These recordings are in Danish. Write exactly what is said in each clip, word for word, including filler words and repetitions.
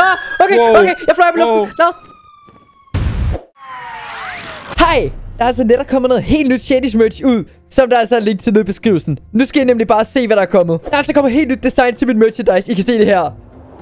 okay, wow. okay, jeg fløj op i luften. Wow. Lad os. Hej, der er altså netop kommet noget helt nyt Shadys merch ud, som der altså er link til nede i beskrivelsen. Nu skal I nemlig bare se, hvad der er kommet. Der er altså kommet helt nyt design til mit merchandise. I kan se det her.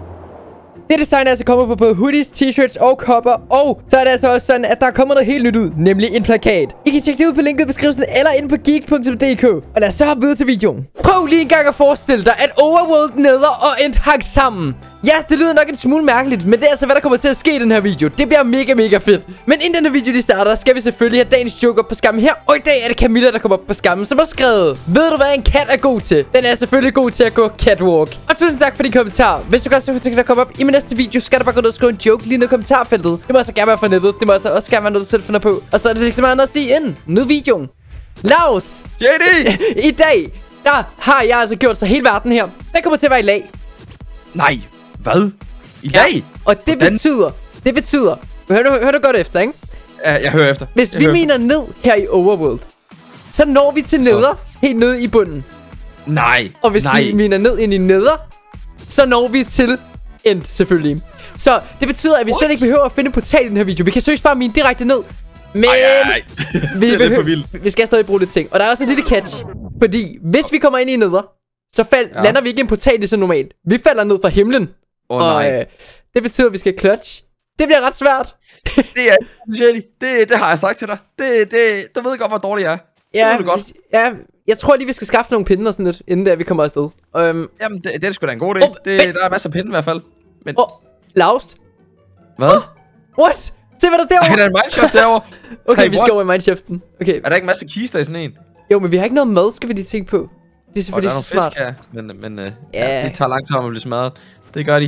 Det design er altså kommet på både hoodies, t-shirts og kopper. Og så er det altså også sådan, at der er kommet noget helt nyt ud, nemlig en plakat. I kan tjekke det ud på linket i beskrivelsen eller inde på geek punktum d k. Og lad os så hoppe videre til videoen. Prøv lige en gang at forestille dig, at Overworld, Nether og End hang sammen. Ja, det lyder nok en smule mærkeligt, men det er altså, hvad der kommer til at ske i den her video. Det bliver mega, mega fedt. Men inden den her video lige starter, skal vi selvfølgelig have dagens joke op på skærmen her. Og i dag er det Camilla, der kommer op på skærmen, som har skrevet: ved du, hvad en kat er god til? Den er selvfølgelig god til at gå catwalk. Og tusind tak for de kommentarer. Hvis du godt tænker at komme op i min næste video, skal du bare gå ned og skrive en joke lige ned i kommentarfeltet. Det må altså gerne være fra nettet. Det må altså også gerne være noget, du selv finder på. Og så er det ikke så meget andet at sige ind. Nu videoen. Laust! J D! I dag, der har jeg altså gjort så hele verden her. Den kommer til at være i lag. Nej, hvad? I dag? Ja, og det Hvordan? betyder, det betyder, hør du, hør du godt efter, ikke? Ja, jeg hører efter. Hvis jeg vi hører mener ned her i Overworld, så når vi til Nether, helt nede i bunden. efter. Nej, Og hvis nej. vi mener ned ind i Nether, så når vi til End, selvfølgelig. Så det betyder, at vi What? slet ikke behøver at finde en portal i den her video. Vi kan søge bare mine direkte ned. Men Ej, ej, ej. vi, Det er lidt for behø- vildt. vi skal stadig bruge lidt ting. Og der er også en lille catch. Fordi hvis vi kommer ind i Nether, så fald, Ja. lander vi ikke i en portal ligesom normalt. Vi falder ned fra himlen. Åh, og nej. øh, det betyder, at vi skal clutch. Det bliver ret svært. Det er J D. Det, det har jeg sagt til dig. Det, det, du ved godt, hvor dårlig jeg er. Ja, det ved du godt. hvis- ja, jeg tror lige, vi skal skaffe nogle pinde og sådan lidt, inden der vi kommer afsted. Øhm, Jamen, det, det er sgu da en god idé. Åh, det, men- der er masser af pinde i hvert fald. Men, åh, Laust. hvad? What? Se, hvad der er derovre. Ej, der er en mineshaft derovre. Okay, Hey, vi what? skal over i mineshaften. Okay. Er der ikke masser af kister i sådan en? Jo, men vi har ikke noget mad, skal vi lige tænke på. Det er Og der selvfølgelig er så nogle smart. fisk her. Men, men uh, Ja. ja, det tager lang tid om at blive smadret. Det gør de.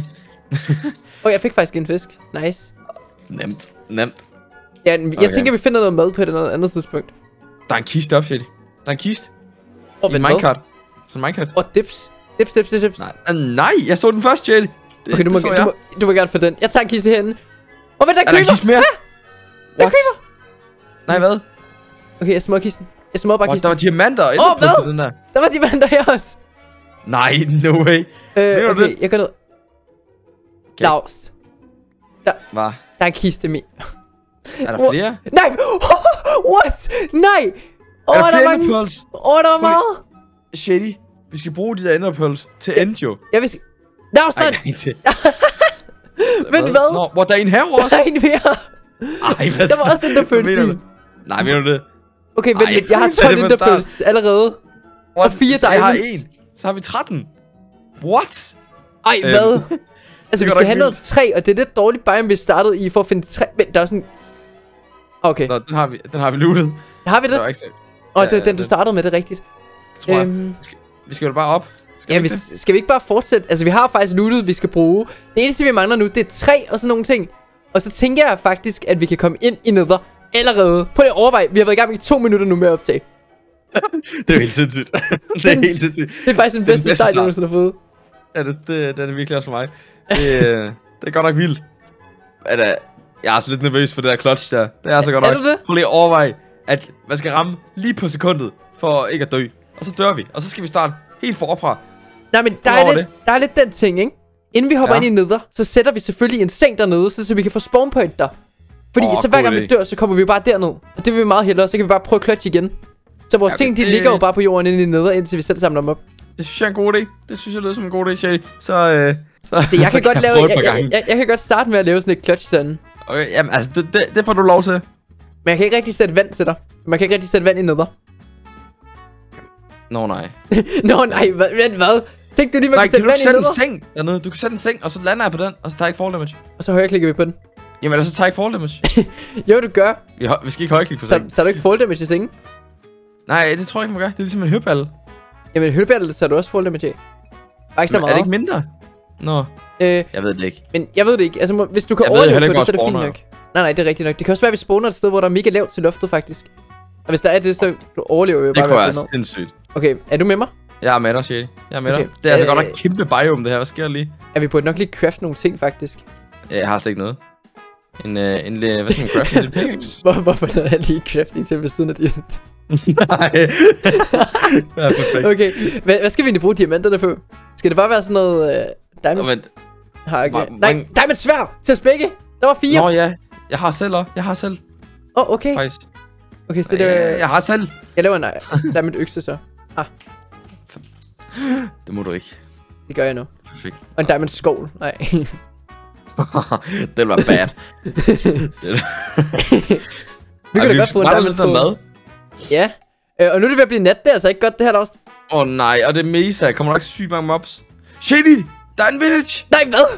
Åh, jeg fik faktisk en fisk. Nice. Nemt. Nemt. Ja, jeg Okay. tænker, vi finder noget mad på et eller andet tidspunkt. Der er en kiste op, Shady. Der er en kiste. Åh, I men en hvad? minecart. Så en minecart. Åh, dips. Dips, dips, dips, dips. Nej, uh, nej, jeg så den først, Shady. Det, Okay, du må, det så du, jeg. må, du må gerne få den. Jeg tager en kiste herinde. Åh, men der er Er der en creeper. kiste mere? Der er What? creeper. Nej, hvad? Okay, jeg smadrer kisten. Jeg smadrer bare What, der kisten. var diamanter og Åh, enderpearls hvad? i den der. Der var de vandrer her også. Nej, no way. Øh, du okay, det? jeg går ned. Laust. Hvad? Der er en kiste med. Er der What? flere? Nej! What? Nej! Åh, Er der der flere var mange... enderpearls? Åh, der var Prøv meget. Shady, vi skal bruge de der enderpearls til end jo. Jeg vil sige... Laust, der Ej, er en til. Men hvad? Nå, hvor der er en herovre der også. er en mere. Ej, hvad Der var også enderpearls hvad mener i. du? Nej, mener du det? Okay, vent Ej, lidt. Jeg har hvad er tolv det for en enderpearls allerede. What? fire Så Jeg har diamonds. en. Så har vi tretten. What? Ej, Øhm, hvad? Altså, vi går da skal ikke have noget vildt. træ, og det er lidt dårligt biome, vi startede i for at finde træ. Men der er sådan... Okay, Nå, den har vi, den har vi lootet. har vi Det det? var ikke så. Åh, Ja, det er den, du den- startede med, det er rigtigt. Tror jeg. Øhm, Vi skal jo bare op. Skal ja, vi vi, ikke det? skal vi ikke bare fortsætte? Altså, vi har faktisk lootet, vi skal bruge. Det eneste, vi mangler nu, det er træ og sådan nogle ting. Og så tænker jeg faktisk, at vi kan komme ind i Nether allerede. På det overvej, vi har været i gang i to minutter nu med at optage. Det er jo helt sindssygt. Det er helt sindssygt. Det er faktisk den Det er den bedste bedste start, jeg start. nogensinde har fået. Ja, det, det, det er det virkelig også for mig. Det, øh, det er godt nok vildt. At, uh, jeg er altså lidt nervøs for det der clutch der. Det er altså godt Er nok. du det? Prøv lige at overveje, at man skal ramme lige på sekundet, for ikke at dø. Og så dør vi. Og så skal vi starte helt forfra. Nej, men der Hvor er, var lidt, der er lidt den ting, ikke? Inden vi hopper Ja. ind i Nether, så sætter vi selvfølgelig en seng dernede, så, så vi kan få spawn point der. Fordi Åh, så hver god gang vi idé. dør, så kommer vi jo bare derned. Og det vil vi meget hellere, så kan vi bare prøve at clutch igen. Så vores Ja, ting, de det- ligger jo bare på jorden inde i Nether, indtil vi selv samler dem op. Det synes jeg er en god idé. Det synes jeg lyder som en god idé, Shady. Så, øh, så, Så jeg kan godt lave, prøve et jeg, par jeg, gange. jeg, jeg kan godt starte med at lave sådan et clutch sådan. Okay, jamen altså, det, det, det får du lov til. Men jeg kan ikke rigtig sætte vand til dig. Man kan ikke rigtig sætte vand i Nether. Nå nej. Nå nej, hvad, vent, hvad? Tænkte du lige, man Nej, kan kan sætte du ikke vand i sætte en Nether? seng dernede? Du kan sætte en seng, og så lander jeg på den, og så tager jeg ikke fall damage. Og så højre klikker vi på den. Jamen, ellers så tager jeg ikke fall damage. Jo, du gør. Vi, hø- vi skal ikke højklikke på Så sengen. tager du ikke fall damage i sengen? Nej, det tror jeg ikke, man gør. Det er ligesom en høballe. Jamen, hølbærtel, så er du også fall damage af. Bare ikke så Men er meget. det ikke mindre? Nå, Øh, jeg ved det ikke. Men jeg ved det ikke. Altså, må- hvis du kan Jeg ved overleve heller på ikke, det, så er hvor det fint spawner. nok. Nej, nej, det er rigtigt nok. Det kan også være, at vi spawner et sted, hvor der er mega lavt til loftet, faktisk. Og hvis der er det, så du overlever jo Det bare kunne ved at være falde ned. sindssygt. Okay, er du med mig? Jeg er med dig, Shady. Jeg er med Okay. dig. Det er altså Øh, godt nok kæmpe biome, det her. Hvad sker der lige? Er vi burde nok lige craft nogle ting, faktisk. Jeg har slet ikke noget. En, øh, en, øh, hvad skal man crafte? En lille pickaxe? Hvor, hvorfor lavede jeg lige crafting til ved siden af det? Nej. Det er perfekt. Okay, hvad, hvad skal vi egentlig bruge diamanterne på? Skal det bare være sådan noget uh, Og diamond? vent. Har jeg ikke. Hvor- Nej, hvor- diamond sværd til os begge. Der var fire. Nå ja, jeg har selv også. Jeg har selv, Åh, oh, okay. faktisk. Okay, så det Ja, jeg har selv. Jeg laver en nej. Diamond økse så. Det må du ikke. Det gør jeg nu. Perfekt. Og en diamond skål. Nej. Den var bad. Vi kan da godt få en diamond skål. mad. Ja. Øh, og nu er det ved at blive nat, det er altså ikke godt det her der også. Åh oh, nej, og det er Mesa. Kommer der ikke sygt mange mobs? Shady! Der er en village! Nej, hvad?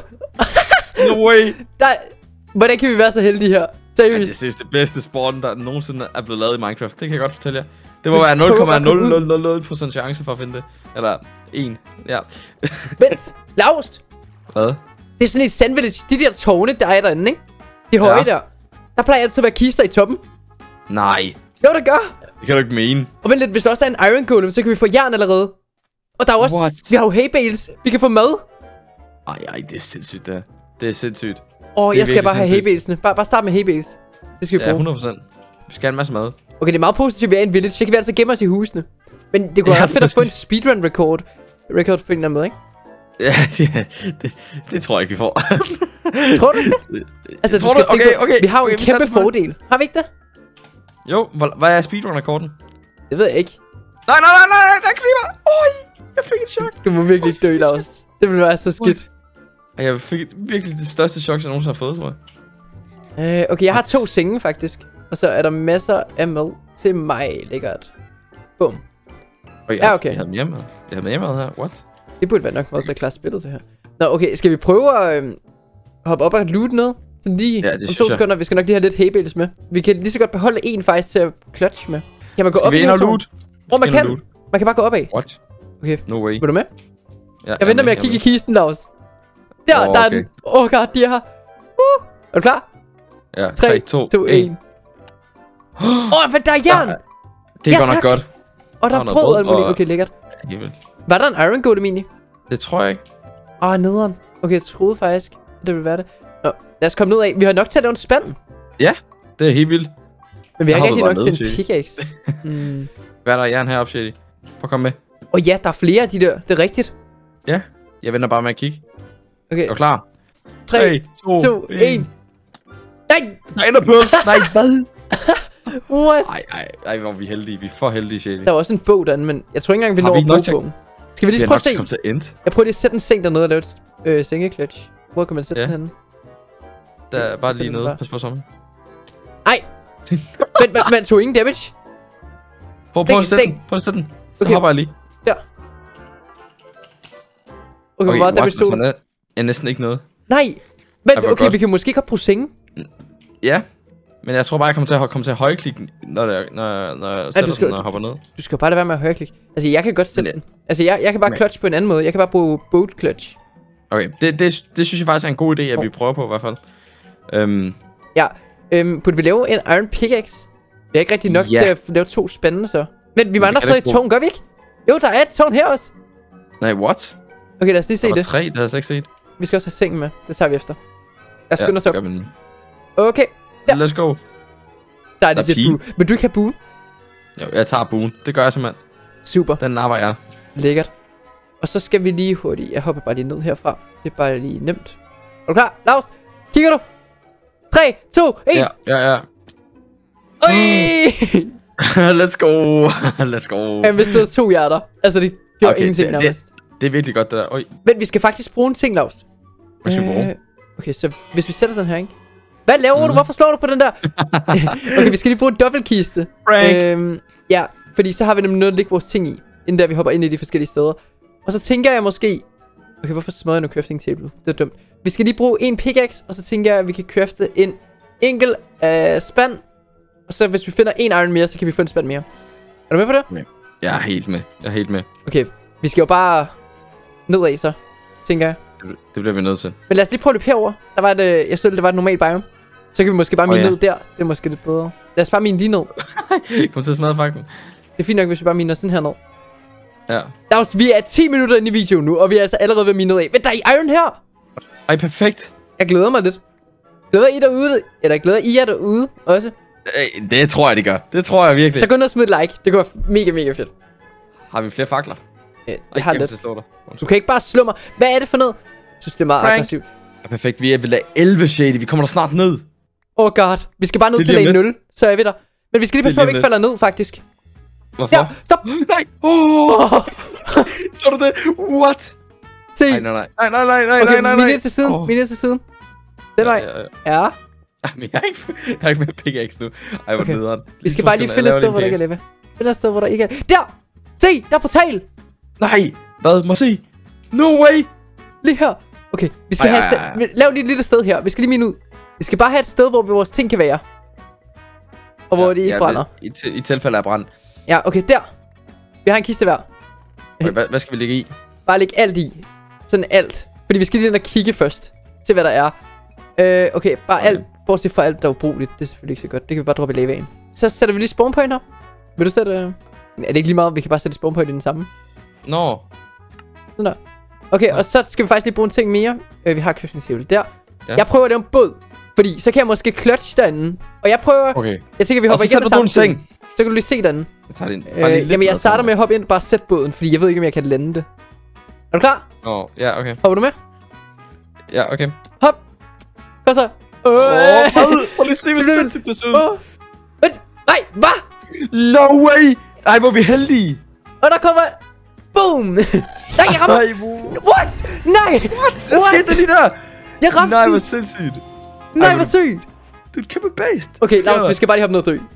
No way! Der... Hvordan kan vi være så heldige her? Ej, det er Seriøst. seriøst det bedste spawn, der nogensinde er blevet lavet i Minecraft. Det kan jeg godt fortælle jer. Det må være nul komma nul nul nul nul procent chance for at finde det. Eller en. Ja. Vent. Laust. Hvad? Det er sådan et sandvillage. De der tårne, der er derinde, ikke? De høje Ja. der. Der plejer altid at være kister i toppen. Nej. Jo, det gør. Det kan du ikke mene. Og vent lidt, hvis der også er en iron golem, så kan vi få jern allerede. Og der er også... What? Vi har jo hay bales. Vi kan få mad. Ej, ej, det er sindssygt det her. Det er sindssygt. Åh, oh, Det er jeg skal virkelig bare have hay sindssygt. balesene. Bare, bare start med hay bales. Det skal vi Ja, bruge. hundrede procent. Vi skal have en masse mad. Okay, det er meget positivt, at vi er i en village. Så kan vi altså gemme os i husene. Men det kunne Ja, være fedt at få en præcis. speedrun record. Record på en eller anden måde, ikke? Ja, ja det, det tror jeg ikke, vi får. Tror du ikke det? Altså, Jeg du tror skal det. tænke Okay, på, okay, vi har jo okay, en vi kæmpe satser på det. fordel. Har vi ikke det? Jo, hvor, hvad er speedrun-rekorden? Det ved jeg ikke. Nej, nej, nej, nej, der er kliver! Oj, jeg fik et chok. Du må virkelig ikke dø, Lars. Det ville være så skidt. Ej, jeg fik virkelig det største chok, jeg nogensinde har fået, tror jeg. Øh, okay, jeg har to senge faktisk. Og så er der masser af mad til mig. Lækkert. Bum. Og jeg, Ja, okay. Jeg havde mere mad. Jeg havde mere mad her. What? Det burde være nok meget så klart spillet, det her. Nå, okay, skal vi prøve at øh, hoppe op og loot noget? Sådan lige Ja, det om synes to jeg. sekunder. Vi skal nok lige have lidt hay bales med. Vi kan lige så godt beholde en faktisk til at clutch med. Kan man gå Skal op vi i ind her og tårn? loot? Åh, man Skal vi ind kan. og loot? Man kan bare gå opad. What? Okay. No way. Vil du med? Ja, Jeg venter med at kigge i kisten, Lars. Der, Åh, der er okay. den. Åh, oh god, de er her. Uh. Er du klar? Ja, tre, to, en. Åh, oh, der er jern! Der- Det er Ja, godt nok tak. godt. Og der og er noget brød og brød alt muligt. og- Okay, lækkert. Alligevel. Var der en iron golem egentlig? Det tror jeg ikke. Åh, oh, nederen. Okay, jeg troede faktisk, at det ville være det. Nå, lad os komme ned af. Vi har nok til at lave en spand. Det er helt vildt. Men vi har Jeg ikke rigtig hoppede nok bare til en ned, pickaxe. mm. Hvad er der jern heroppe, Shady? Prøv at komme med. Og ja, der er flere af de der. Det er rigtigt. Ja, jeg venter bare med at kigge. Okay, Er du klar? tre, to, en. Nej! Der er enderpearls. Nej, hvad? What? Ej, ej, ej, hvor er vi heldige. Vi er for heldige, Shady. Der var også en bog derinde, men jeg tror ikke engang, vi Har når vi at nok bruge til- bogen. Skal vi Vi lige er prøve nok at til se? at komme til end. Jeg prøver lige at sætte en seng dernede og lave et øh, sengeklutch. Hvor kan man sætte Ja. den henne? Der er bare Sæt lige den nede. bare. Pas på sammen. Ej! Men man, man tog ingen damage. Prøv, prøv at Ding, sætte ding. den. Prøv at sætte den. Så Okay. hopper jeg lige. Okay, hvor meget damage tog Watson den? er, er næsten ikke noget. Nej! Ej, Men hvor okay, godt. vi kan måske godt bruge senge. Ja. Men jeg tror bare, jeg kommer til at komme til at højreklikke, når, det, er- når, når jeg sætter skal- den og hopper ned. Du skal jo bare lade være med at højreklikke. Altså, jeg kan godt sætte Men den. Altså, jeg, jeg kan bare Men- clutch på en anden måde. Jeg kan bare bruge boat clutch. Okay, det, det, det synes jeg faktisk er en god idé, at vi prøver på i hvert fald. Øhm, Ja. Øhm, burde vi lave en iron pickaxe? Vi er ikke rigtig nok Ja. til at lave to spændende, så. Men vi mangler kan da stadig ikke et bruge- tårn, gør vi ikke? Jo, der er et tårn her også. nej, what? Okay, lad os lige se Der var det. tre, det havde jeg slet ikke set. Vi skal også have sengen med. Det tager vi efter. Lad os skynde os op. gør vi nu. Okay, Ja. Let's go. der er Der er det pil. bue. Vil du ikke have bue? Jo, jeg tager buen. Det gør jeg simpelthen. Super. Den napper jeg. Lækkert. Og så skal vi lige hurtigt. Jeg hopper bare lige ned herfra. Det er bare lige nemt. Er du klar? Lars, kigger du? tre, to, et. Ja, ja, ja. Øj! Let's go. Let's go. Han mistede to hjerter. Altså, det gjorde Okay, ingenting det- nærmest. Det er virkelig godt, det der. Oj, Men vi skal faktisk bruge en ting, Lars. hvad skal vi bruge? Øh, Okay, så hvis vi sætter den her, ikke? Hvad laver mm. du? Mhm. Hvorfor slår du på den der? Okay, vi skal lige bruge en dobbeltkiste. Frank. Øhm, ja, fordi så har vi nemlig noget at lægge vores ting i, inden der vi hopper ind i de forskellige steder. Og så tænker jeg måske... Okay, hvorfor smadrer jeg nu crafting table? Det er dumt. Vi skal lige bruge en pickaxe, og så tænker jeg, at vi kan crafte en enkelt uh, spand. Og så hvis vi finder en iron mere, så kan vi få en spand mere. Er du med på det? Jeg er helt med. Jeg er helt med. Okay, vi skal jo bare nedad så, tænker jeg. Det, det bliver vi nødt til. Men lad os lige prøve det herover. Der var det, jeg synes, det var et normalt biome. Så kan vi måske bare Åh, mine ja. ned der. Det er måske lidt bedre. Lad os bare mine lige ned. Kom til at smadre fakten. Det er fint nok, hvis vi bare miner sådan her ned. Ja. Dags, vi er ti minutter inde i videoen nu, og vi er altså allerede ved at mine ned af. Men der er iron her! Ej, perfekt. Jeg glæder mig lidt. Glæder I derude? Eller glæder I jer derude også? Øh, Det tror jeg, de gør. Det tror jeg virkelig. Så gå ned og smid et like. Det går mega, mega fedt. Har vi flere fakler? Øh, Ej, Jeg har jeg lidt. vil slå dig. Du kan ikke bare slå mig. Hvad er det for noget? Jeg synes, det er meget Frank. aggressivt. Ja, perfekt, vi er ved lag elleve, Shady. Vi kommer der snart ned. Oh god. Vi skal bare ned til lag nul, så er vi der. Men vi skal lige passe på, at vi ikke falder ned, faktisk. Hvorfor? Ja, stop! Nej! Oh. Oh. Så du det? What? Se! Nej, nej, nej, nej, nej, nej, okay, nej, nej. vi er ned til siden, oh. vi er ned til siden. Den vej. Ja, ja, ja. ja. Ej, men jeg har ikke, jeg har ikke med pickaxe nu. Ej, hvor okay. nederen. Vi skal bare lige finde et sted, hvor der ikke er lava. Finde et sted, hvor der ikke er... Der! Se! Der er portal! Nej! Hvad? Må se? No way! Lige her. Okay, vi skal ej, have... Ej, ej. Lav lige et lille sted her. Vi skal lige mine ud. Vi skal bare have et sted, hvor vores ting kan være. Og hvor ja, de ikke ja, brænder. I, i, I tilfælde af brand. Ja, okay, der. Vi har en kiste hver. Okay, hvad, hvad skal vi lægge i? Bare lægge alt i. Sådan alt. Fordi vi skal lige ind og kigge først. Se hvad der er. Øh, okay, bare okay. alt. Bortset fra alt, der er ubrugeligt. Det er selvfølgelig ikke så godt. Det kan vi bare droppe i lavaen. Så sætter vi lige spawn point her. Vil du sætte... Er det ikke lige meget? Vi kan bare sætte spawn point i den samme. Nå. No. Sådan der. Okay, ja. Og så skal vi faktisk lige bruge en ting mere. Øh, vi har crafting table der. Ja. Jeg prøver at lave en båd. Fordi så kan jeg måske clutch derinde. Og jeg prøver... Okay. Jeg tænker, vi hopper igennem sammen. Seng. Så kan du lige se den. Jeg tager den. Øh, jamen, jeg starter med at hoppe ind og bare sætte båden. Fordi jeg ved ikke, om jeg kan lande det. Er du klar? Åh, oh, ja, okay. Hopper du med? Ja, okay. Hop. Kom så. Åh, oh, prøv lige at se, hvor sindssygt det ser ud. Oh. Nej, hvad? No way! Ej, hvor er vi heldige. Og der kommer... Boom! Nej, jeg rammer... Nej, hvor... What? Nej! What? Hvad skete der lige der? Jeg ramte... Nej, hvor sindssygt. Nej, hvor sygt. Du er et kæmpe based. Okay, Lars, vi skal bare lige hoppe ned og dø.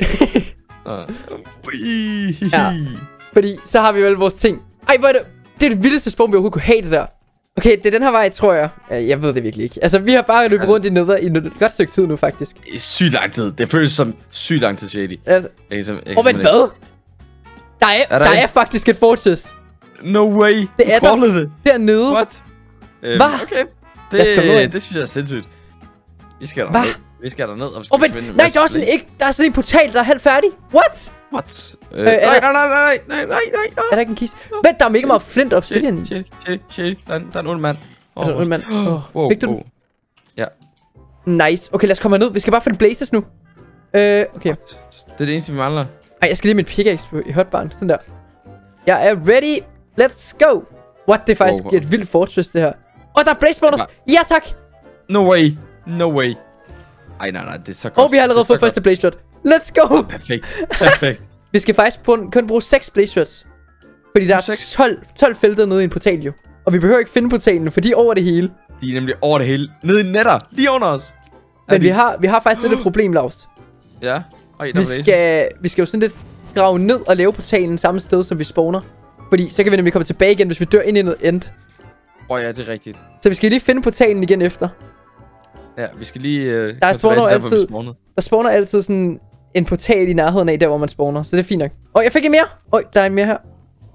Ja, fordi så har vi vel vores ting. Ej, hvor er det... Det er det vildeste spawn, vi overhovedet kunne have det der. Okay, det er den her vej, tror jeg. Jeg ved det virkelig ikke. Altså, vi har bare løbet rundt i neder i et godt stykke tid nu, faktisk. I sygt lang tid. Det føles som sygt lang tid, Shady. Altså... Jeg kan, jeg Åh, men hvad? Der er, er der, der er faktisk et fortress. No way. Det er der. Det. Dernede. What? Øhm, Hvad? Okay. Det, det synes jeg er sindssygt. Vi skal der ned. Vi skal der ned. Og vi skal oh, men, nej, der er, sådan ikke, der er sådan en portal, der er halvt færdig. What? What? Øh, øh, nej, nej, nej, nej, nej, nej, nej. Er der ikke en kiste? Vent, der er mega meget flint obsidian i. Shady, shady, shady. Der, der er en ond mand. Oh, der er en ond mand. Oh. Wow, Fik du wow. den? Ja. Nice. Okay, lad os komme ned. Vi skal bare finde blazes nu. Øh, okay. Det er det eneste, vi mangler. Ej, jeg skal lige med min pickaxe i hotbarn. Sådan der. Jeg er ready. Let's go. What? Det er faktisk wow, wow. et vildt fortress, det her. Åh, oh, der er blaze bonus. Ja, tak. No way. No way. Ej, nej, nej, det er så godt. Og vi har allerede fået første blaze shot. Let's go. Oh, perfekt. Perfekt. Vi skal faktisk på, kun bruge seks blaze shots. Fordi der er tolv, tolv felter nede i en portal jo. Og vi behøver ikke finde portalen, for de er over det hele. De er nemlig over det hele. Nede i netter. Lige under os. Men vi har, vi har faktisk lidt et problem, Laust. Ja. Ej, vi, skal, vi skal jo sådan lidt grave ned og lave portalen samme sted, som vi spawner. Fordi så kan vi nemlig komme tilbage igen, hvis vi dør ind i noget end. Åh oh, ja, det er rigtigt. Så vi skal lige finde portalen igen efter. Ja, vi skal lige... Øh, der spawner altid, der spawner altid sådan en portal i nærheden af, der hvor man spawner. Så det er fint nok. Åh, jeg fik en mere. Åh, der er en mere her.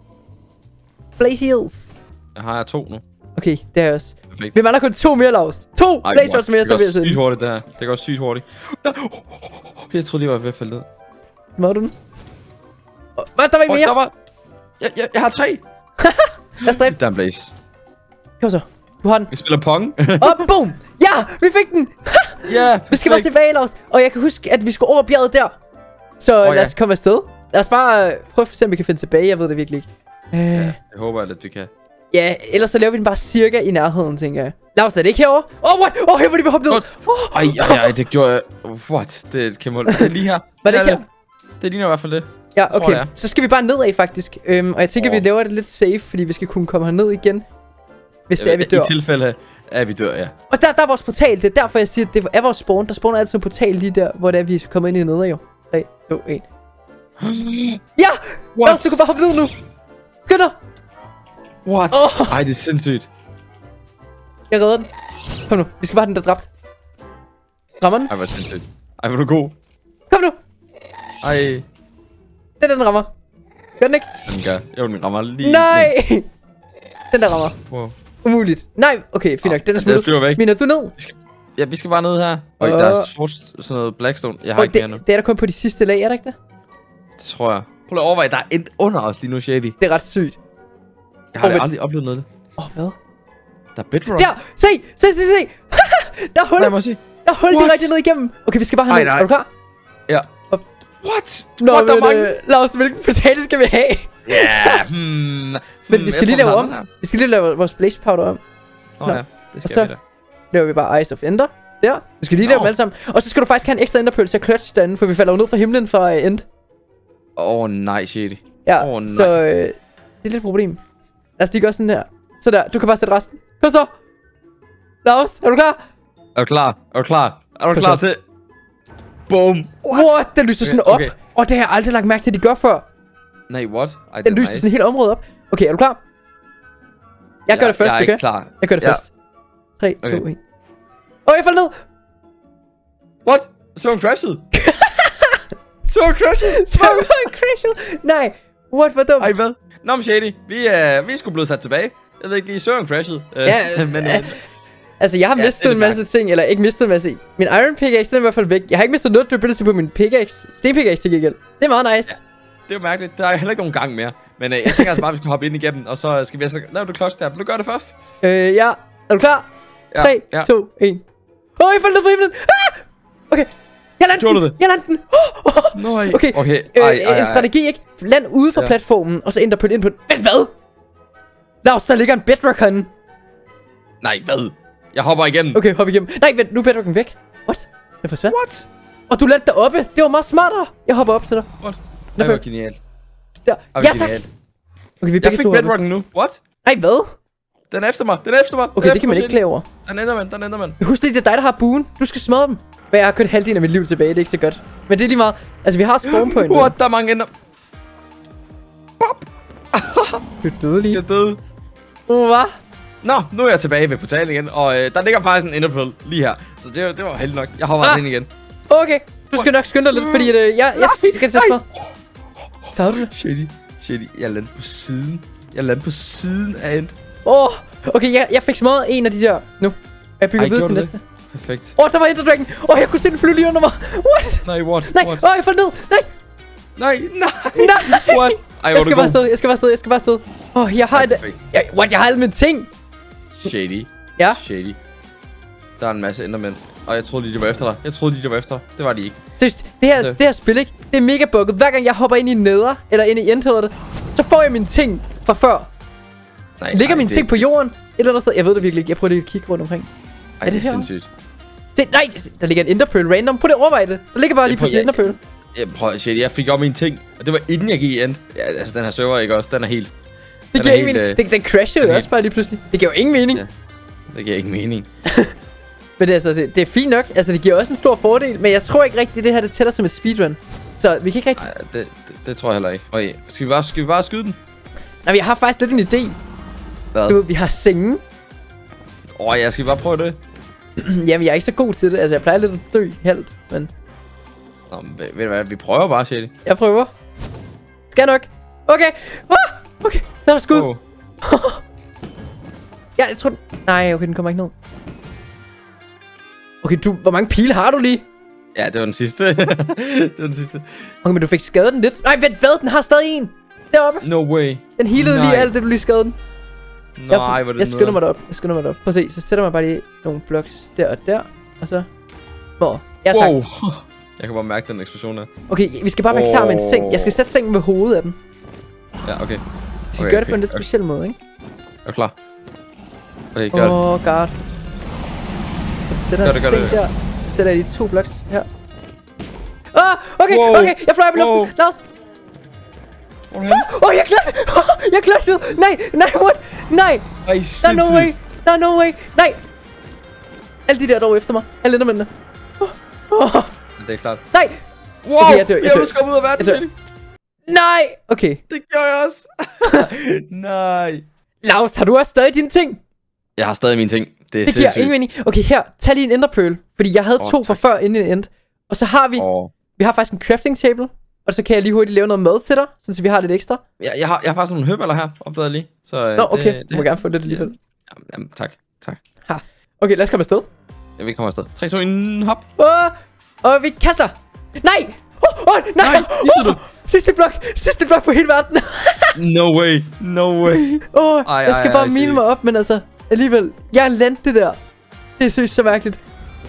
Blaze heals. Jeg har to nu. Okay, det er jeg også. Perfekt. Vi mangler kun to mere, Laust. To Ej, blaze shots mere, så vil jeg sige. Det går sygt hurtigt, det her. Det går sygt hurtigt. Jeg troede lige, jeg var ved at falde ned. Hvor er du den? Hvad, der var ikke mere? Der var... Jeg, jeg, jeg har tre. Lad os dræbe. Der er en blaze. Kom så. Du har den. Vi spiller pong. Og boom! Ja, vi fik den! Ja, yeah, vi skal bare tilbage, Laust. Og jeg kan huske, at vi skulle over bjerget der. Så oh, lad os ja. komme afsted. Lad os bare prøve at se, om vi kan finde tilbage. Jeg ved det virkelig ikke. Uh... Ja, jeg håber at vi kan. Ja, ellers så laver vi den bare cirka i nærheden, tænker jeg. Laust, er det ikke herovre? Åh, oh, what? Åh, oh, her var de ved hoppe ned. Oh. Ej, ej, ej, det gjorde jeg. What? Det er et kæmpe hul. Det er lige her. Var det ikke her? Det ligner i hvert fald det. Ja, okay. Tror, så skal vi bare nedad, faktisk. Øhm, og jeg tænker, oh. vi laver det lidt safe, fordi vi skal kunne komme herned igen. Hvis det er, vi dør. I tilfælde af, at vi dør, ja. Og der, der er vores portal. Det er derfor, jeg siger, at det er vores spawn. Der spawner altid en portal lige der, hvor det er, vi er kommet ind i nede, jo. tre, to, et. Ja! What? Du kan bare hoppe ned nu. Skynd dig. What? Oh. Ej, det er sindssygt. Jeg redder den. Kom nu. Vi skal bare have den der dræbt. Rammer den? Ej, hvor sindssygt. Ej, hvor er du god. Kom nu. Ej. Den, den rammer. Gør den ikke? Den gør. Jo, den rammer lige. Nej! Den, den der rammer. Wow. Umuligt. Nej, okay, fint nok. Den er smuttet. Den flyver væk. Mener du ned? Vi skal... Ja, vi skal bare ned her. Og uh. der er sort, sådan noget blackstone. Jeg har ikke det, mere nu. Det er der kun på de sidste lag, er der ikke det? Det tror jeg. Prøv at overveje, der er endt under os lige nu, Shady. Det er ret sygt. Jeg har oh, aldrig oplevet noget. Åh, oh, hvad? Der er bedrock. Der! Se! Se, se, se! Der er hul! Nej, må se. Der er hul direkte ned igennem. Okay, vi skal bare have ned. Er du klar? Ja. Op. What? Nå, What, men øh, Lars, hvilken portal skal vi have? Ja, yeah, hmm. Men vi skal lige lave om. Vi skal lige lave vores blaze powder om. Åh oh, ja, det skal og så, vi da. laver vi bare Eyes of Ender. Der. Du skal lige lave dem alle sammen. Og så skal du faktisk have en ekstra enderpearl til at clutch derinde, for vi falder jo ned fra himlen fra uh, end. Åh, oh, nej, shady. Ja, oh, nej. så øh, det er lidt et problem. Lad os lige gøre sådan her. Så der, du kan bare sætte resten. Kom så. Lars, er du klar? Er du klar? Er du klar? Er du Kom klar så. til? Boom. What? What? Den lyser Okay, sådan op. okay. Og det har jeg aldrig lagt mærke til, at de gør før. Nej, what? Ej, Den lyser nice. Sådan hele området op. Okay, er du klar? Jeg ja, gør det først, jeg er okay? ikke klar. Jeg gør det ja. først. tre, to, okay. et. Åh, oh, jeg faldt ned! What? Så han crashed? Så han crashed? Så han crashed? Nej, what, hvor dumt. Ej, hvad? Nå, men Shady, vi er, vi er sgu blevet sat tilbage. Jeg ved ikke lige, Søren crashed. Ja, men, uh, altså jeg har ja, mistet en masse ting, eller ikke mistet en masse. Min iron pickaxe, den er i hvert fald væk. Jeg har ikke mistet noget durability på min pickaxe. Sten pickaxe til gengæld. Det er meget nice. Ja, det er jo mærkeligt. Der er heller ikke nogen gang mere. Men uh, jeg tænker altså bare, at vi skal hoppe ind igennem, og så skal vi altså lave det clutch der. Vil du gøre det først? Øh, ja. Er du klar? Ja, tre, ja. to, et. Åh, oh, jeg faldt ned fra himlen. Ah! Okay. Jeg landte den. det? Jeg landte den. Oh, oh. Nej. Okay. Okay. Øh, Ej, ej, ej. En strategi, ikke? Land ude fra Ja. platformen, og så ændre på ind på. Vent, hvad? Lars, der ligger en bedrock herinde. Nej, hvad? Jeg hopper igen. Okay, hop igennem. Nej, vent, nu er bedrocken væk. What? Den forsvandt. What? Og du landte deroppe. Det var meget smartere. Jeg hopper op til dig. What? Nå, Det var genialt. Der. Ej, Ja, tak. genialt. Okay, vi Jeg begge fik to hopper. bedrocken nu. What? Nej, hvad? Den er efter mig. Den er efter mig. Okay, det kan man ikke klage over. Den ender man. Den ender man. Husk lige, det er dig, der har buen. Du skal smadre dem. Men jeg har kun halvdelen af mit liv tilbage. Det er ikke så godt. Men det er lige meget. Altså, vi har spawn point. What? Der er mange ender. Pop. Du døde lige. Jeg døde. Hvad? Nå, nu er jeg tilbage ved portalen igen. Og øh, der ligger faktisk en enderpearl lige her. Så det, var- det var heldigt nok. Jeg hopper Ah. ind igen. Okay, du skal nok skynde dig lidt, fordi at, øh, jeg, jeg, jeg kan tage smadre. Klarede du det? Shady. Shady. Jeg landede på siden. Jeg landede på siden af end. Åh, oh, okay, jeg, jeg fik smadret en af de der nu. Jeg bygger Ej, videre gjorde til du næste. Perfekt. Åh, oh, der var Ender Dragon. Åh, oh, jeg kunne se den flyve lige under mig. What? Nej, what? Nej, åh, What? oh, jeg faldt ned. Nej, Nej, nej. nej. What? Ej, Jeg hvor er skal du bare god. afsted, jeg skal bare afsted, jeg skal bare afsted. Åh, oh, jeg har Ej, et... perfekt. Jeg, what, jeg har alle mine ting. Shady. Ja. Shady. Der er en masse endermænd. Og jeg troede lige, de var efter dig. Jeg troede lige, de var efter dig. Det var de ikke. Seriøst, det her, Det- det her spil, ikke? Det er mega bugget. Hver gang jeg hopper ind i neder, eller ind i end hedder det, så får jeg mine ting fra før. Nej, Ligger ej, mine det- ting på jorden? Et eller andet sted? Jeg ved det virkelig ikke. Jeg prøver lige at kigge rundt omkring. Ej, Er det det er her? sindssygt. Det, nej, der ligger en enderpearl random. Prøv det at overveje det. Der ligger bare Jeg lige prøver- pludselig jeg- enderpearl. Jeg prøver, shit, jeg fik op mine ting. Og det var inden jeg gik ind. Ja, altså, den her server, ikke også? Den er helt... Det den giver er ingen helt, mening. øh, Den, den crashede den jo er også bare lige pludselig. Det giver jo ingen mening. Ja. Det giver ikke mening. Men det, altså, det, det er fint nok. Altså, det giver også en stor fordel. Men jeg tror ikke rigtigt, det her det tæller som et speedrun. Så vi kan ikke rigtig... Nej, det, det, det, tror jeg heller ikke. Okay, skal vi bare, skal vi bare skyde den? Nej, jeg har faktisk lidt en idé. Hvad? Du ved, vi har senge. Åh, oh, ja, skal vi bare prøve det? Jamen, jeg er ikke så god til det. Altså, jeg plejer lidt at dø halvt. Men Nå, men ved, ved du hvad? Vi prøver bare, Shady. jeg prøver. Skal nok. Okay. Ah! Okay, der er der skud. Oh. Ja, jeg tror... den- Nej, okay, den kommer ikke ned. Okay, du... Hvor mange pile har du lige? Ja, det var den sidste. det var den sidste. Okay, men du fik skadet den lidt. Nej, vent, hvad? Den har stadig en. Deroppe. No way. Den healede lige Nej. alt det, du lige skadede den. Nej, jeg, hvor er det jeg skynder mig derop. Jeg skynder mig derop. Prøv at se, så sætter man bare lige nogle blocks der og der. Og så... Hvor? Ja, tak. Wow. Jeg kan bare mærke den eksplosion der. Okay, vi skal bare være klar med en seng. Jeg skal sætte sengen ved hovedet af den. Ja, okay. Vi skal Okay, gøre det på okay, en lidt okay. speciel måde, ikke? Er du klar? Okay, gør det. Åh, oh, god. Så vi sætter Gør en det, gør seng det. der. Så sætter jeg de to blocks her. Åh, oh, okay, Wow. okay. Jeg fløj op i luften. Wow. Lars. Hvor er du henne? Åh, oh, jeg klarer oh, Jeg klashede. Nej, nej, what? Nej. Ej, Der er no way. sindssygt. Der er no way. Nej. Alle de der dog efter mig. Alle endermændene. Oh, oh. Det er klart. Nej. Wow, Okay, jeg dør, jeg jeg dør. er kommet ud af verden, Jeg dør. Shady. Nej. Okay. Det gjorde jeg også. Nej. Lars, har du også stadig dine ting? Jeg har stadig mine ting. Det er Det giver sindssygt. ingen mening. Okay, her. Tag lige en enderpearl. Fordi jeg havde Åh, to fra tak. før inden en end. Og så har vi... Åh. Vi har faktisk en crafting table. Og så kan jeg lige hurtigt lave noget mad til dig. Sådan så vi har lidt ekstra. Jeg, jeg, har, jeg har faktisk nogle høballer her, opdagede jeg lige. Så, øh, Nå, okay. Det, Du må gerne få det alligevel. Jamen, jamen, tak. Tak. Okay, lad os komme afsted. Jeg vil komme afsted. tre, to, et, hop. Åh, og vi kaster. Nej! Åh, oh, oh, nej! Nej, misser du? Oh, sidste blok! Sidste blok på hele verden! No way. No way. Åh, oh, Ej, jeg skal ej, bare ej, mine seriøst. mig op, men altså... Alligevel, jeg landte det der. Det er seriøst så mærkeligt.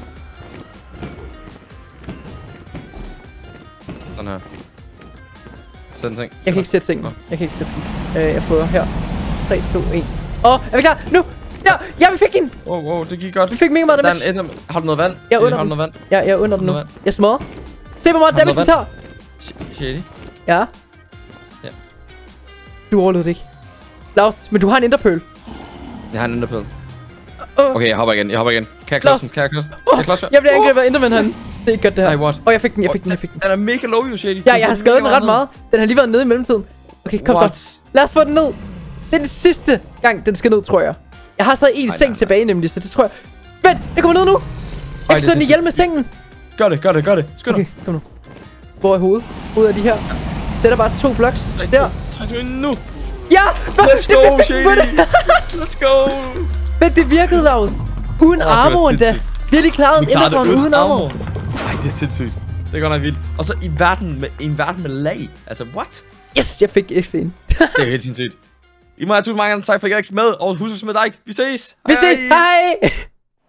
Sådan her. Sådan ting. Jeg kan ikke sætte sengen. Jeg kan ikke sætte den. Øh, jeg prøver her. tre, to, et. Åh, oh, er vi klar? Nu! Ja, ja, vi fik en. Wow, wow, det gik godt. Vi fik mega meget Der er damage. en ender. Har du noget vand? Jeg er under Har du den. noget vand? Ja, jeg er under den nu. Noget vand. Jeg smadrer. Se, hvor meget Har du damage den noget tager. Sh- Shady. Ja. Ja. Du overlevede det ikke. Lars, men du har en enderpøl. Jeg har en enderpøl. Uh. Okay, jeg hopper igen. Jeg hopper igen. Kan jeg klodse den? Kan jeg klodse den? Kan jeg klodse den? Jeg bliver angrebet af endermænd han. Det er ikke godt det her. Ej, what? Åh, jeg fik den, jeg fik den, jeg fik den. Den er mega low, jo, Shady. Ja, jeg har skadet den ret meget. Den har lige været nede i mellemtiden. Okay, kom What? så. Lad os få den ned. Det er den sidste gang, den skal ned, tror jeg. Jeg har stadig en Ej, seng nej, tilbage, nemlig, så det tror jeg. Vent, det kommer ned nu. Jeg kan slå den ihjel med sengen. Gør det, gør det, gør det. Skynd dig. Okay, kom nu. Hvor er hovedet? Hovedet af de her. Sætter bare to blocks. Der. Træk du ind nu. Ja! Let's go, Shady. Let's go. Men det virkede, Lars. Uden Åh, det var armoren da. sindssygt. Vi har lige klaret Vi en klarede det enderdragen uden armor. Ej, det er sindssygt. Det er godt nok vildt. Og så i verden med, i en verden med lag. Altså, what? Yes, jeg fik F N'en. Det er helt sindssygt. I må have tusind mange gange tak for at I gik med. Og husk at smide like. Vi ses. Vi ses. Hej!